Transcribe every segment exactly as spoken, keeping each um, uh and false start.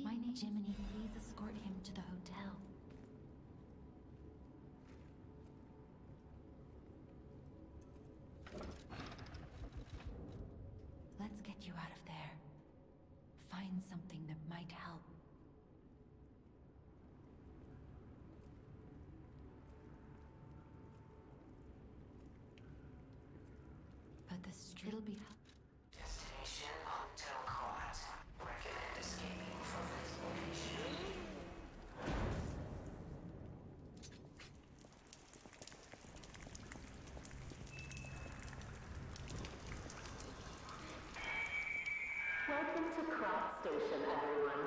My name Jiminy, please escort him to the hotel. Let's get you out of there. Find something that might help. But the street will be... Destination Hotel Quad. Recommend escaping from this location. Welcome to Crop Station, everyone.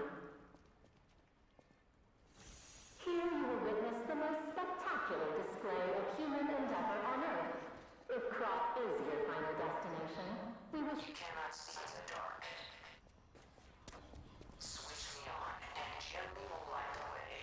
Here you will witness the most spectacular display of human endeavor on Earth. If Crop is your final destination, we wish... You cannot see in the dark. Switch me on and gently will light the way.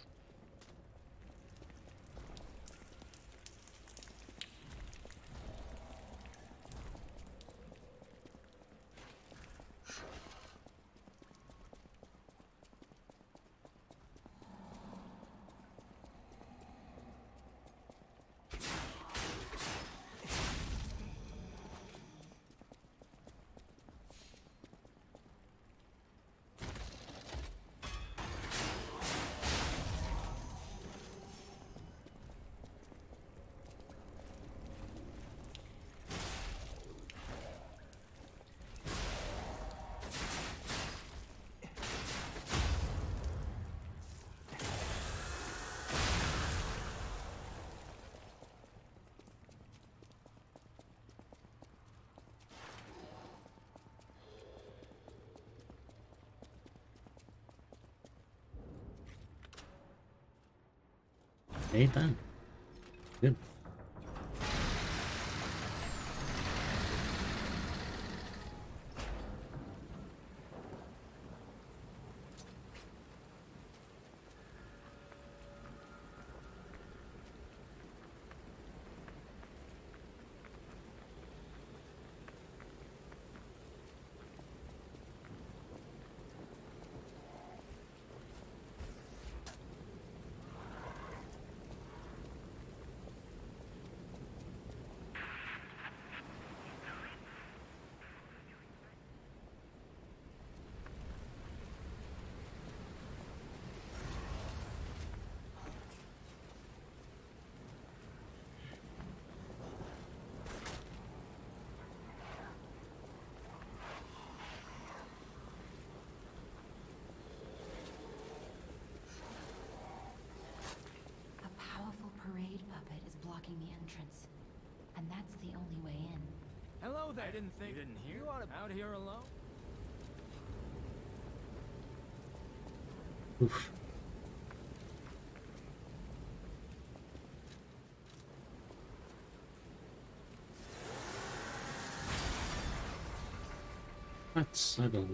Anytime. Good. Parade puppet is blocking the entrance, and that's the only way in. Hello there. I didn't think you didn't hear. You ought to out here alone. Oof. That's I don't know.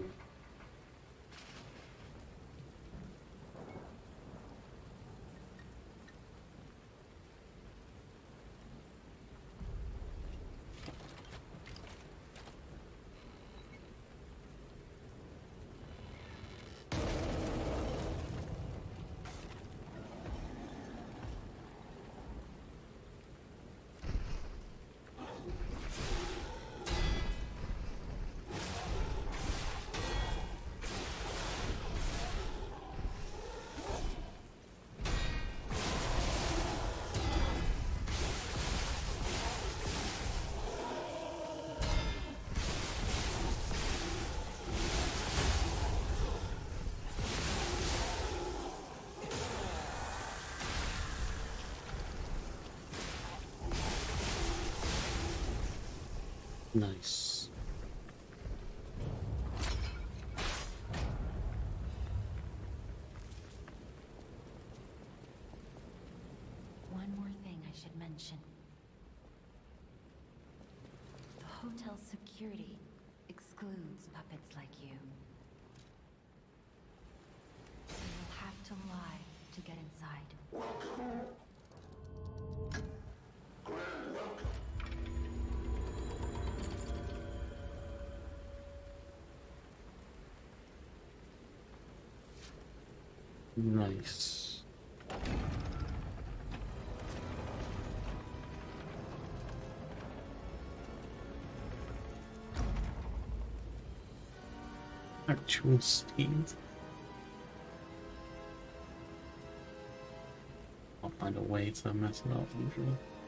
Nice. One more thing I should mention. The hotel's security excludes puppets like you. So you'll have to lie to get inside. Welcome. Grand welcome. Nice. Actual speed. I'll find a way to mess it up, I'm sure.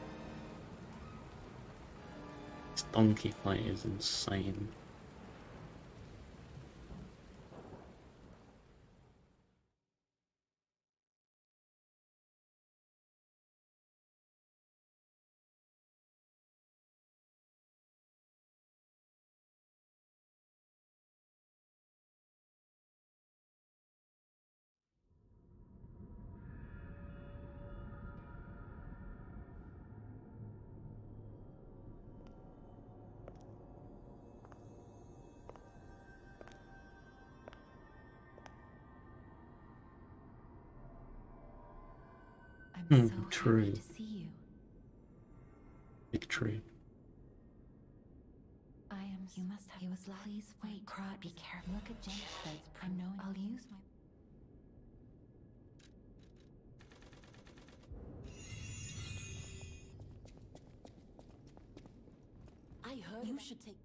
This donkey fight is insane. I'm Hmm, so true. happy to see you. Big tree. I am. You must have. He was like, please wait. Crot, be careful. Look at Jen. That's I'm knowing. I'll use my. I heard you should take.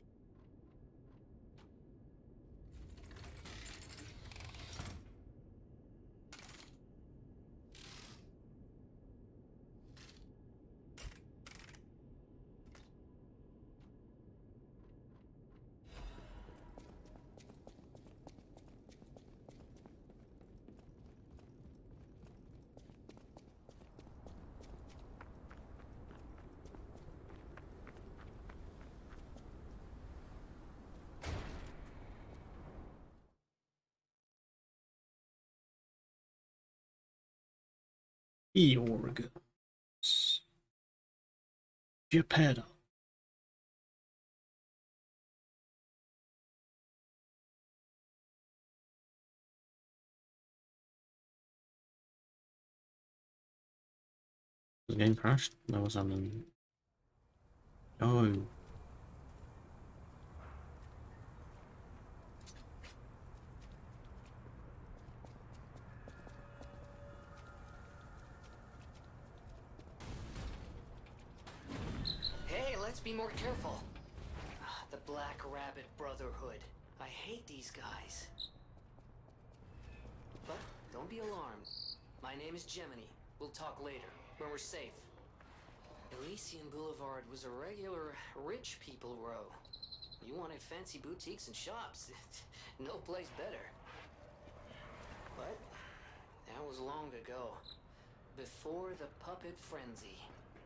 Eorgos. Geppetto. The game crashed? There was something. Oh. Hey, let's be more careful. Ah, the Black Rabbit Brotherhood. I hate these guys. But don't be alarmed. My name is Gemini. We'll talk later, when we're safe. Elysian Boulevard was a regular rich people row. You wanted fancy boutiques and shops. No place better. But that was long ago. Before the puppet frenzy.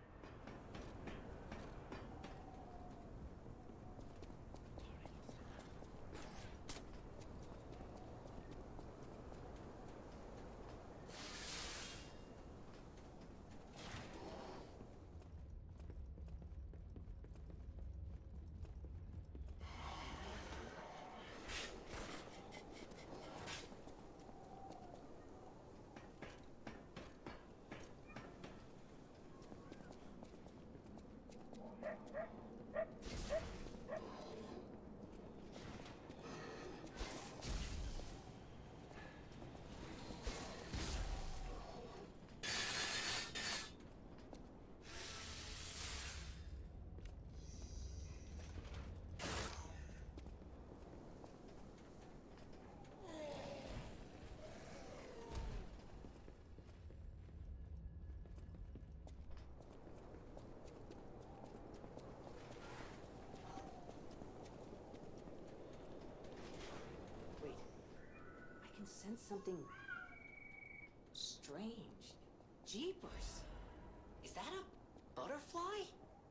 Sense something strange. Jeepers. Is that a butterfly?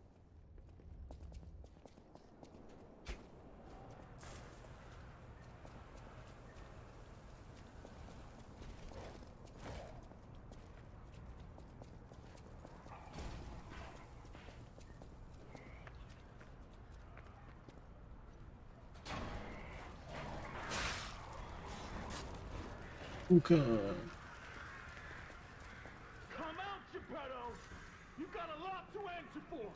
Okay. Come out, Geppetto! You've got a lot to answer for!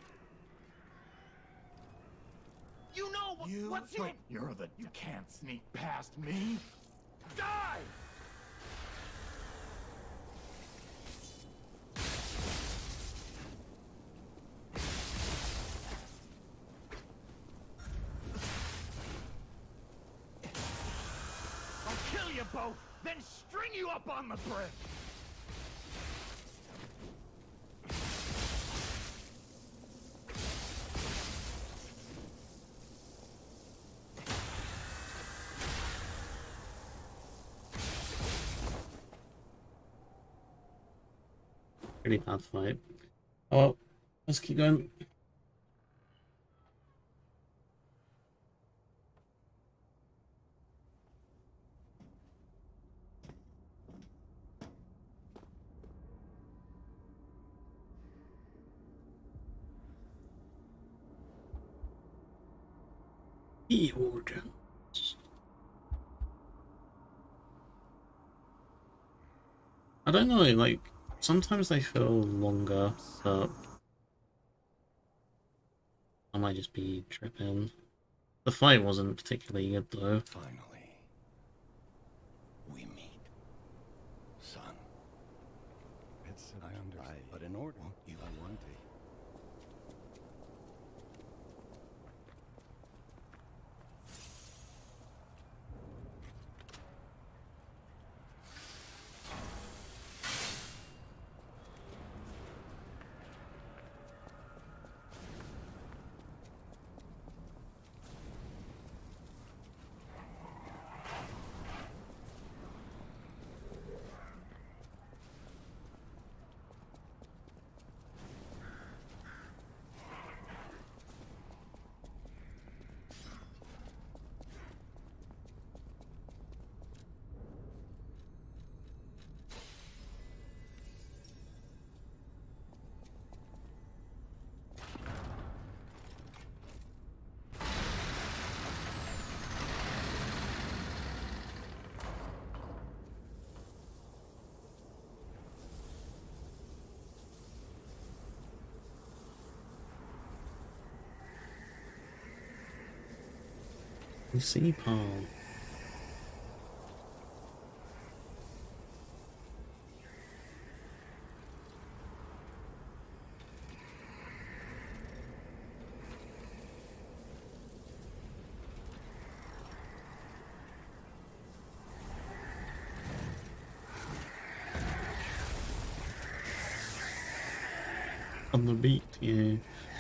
You know what, You, what's your... wait, you're the, you can't sneak past me. Die! kill you both, then string you up on the bridge. Pretty bad fight. Oh well, let's keep going. The organs. I don't know, like sometimes they feel longer, but I might just be tripping. The fight wasn't particularly good though. Finally, we meet, son. It's I understand, but in order, you I want to. You see, Paul. On the beat, yeah.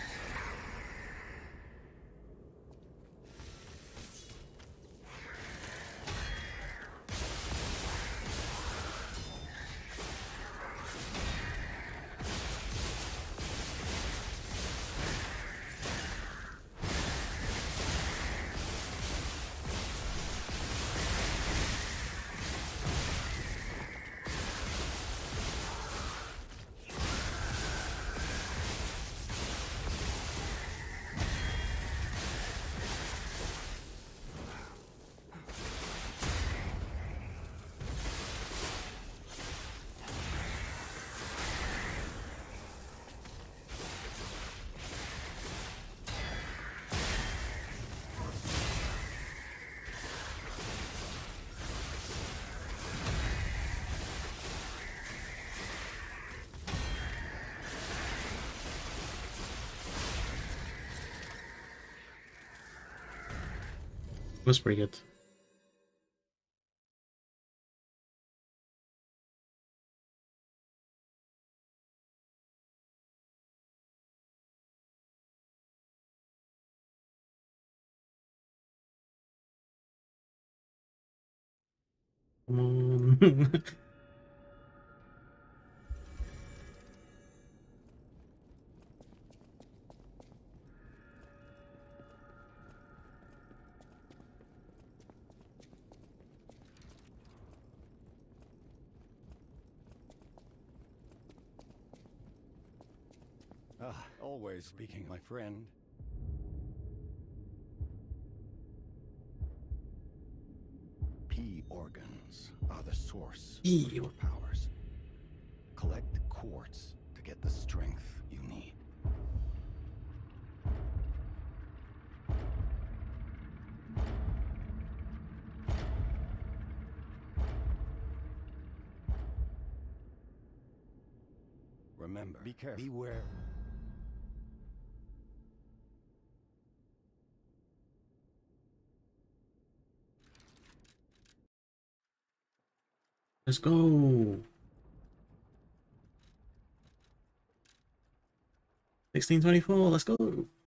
Was pretty good. Come on. Ah, always speaking, my friend. P organs are the source P of your powers. Collect quartz to get the strength you need. Remember, be careful. Beware. Let's go. sixteen twenty-four, let's go.